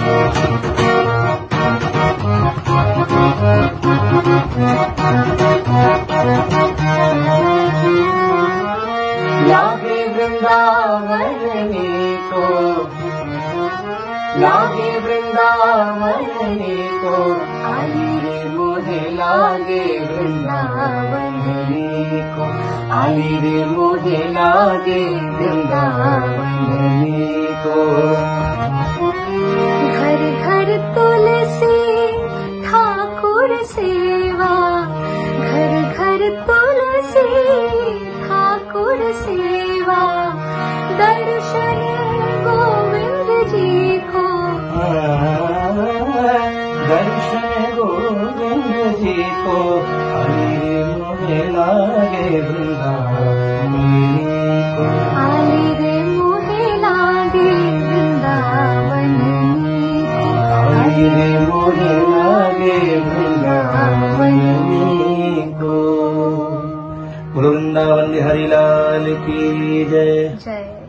लागे वृंदावन को, लागे वृंदावन को, आई रे मोहे लागे वृंदावन को, आई रे मोहे लागे वृंदावन को। घर घर तुलसी ठाकुर सेवा, घर घर तुलसी ठाकुर सेवा, दर्शन गोविंद जी को, दर्शन गोविंद जी को, आई रे मोहे लागे वृंदावन को, आई रे मोहे लागे वृंदावन को, आई रे मोहे लागे वृंदावन को। बोलो वृंदावन बिहारी लाल की जय। जय।